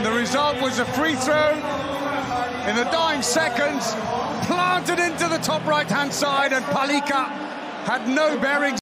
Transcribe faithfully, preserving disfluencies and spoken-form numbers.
And the result was a free throw in the dying seconds, planted into the top right-hand side, and Palika had no bearings.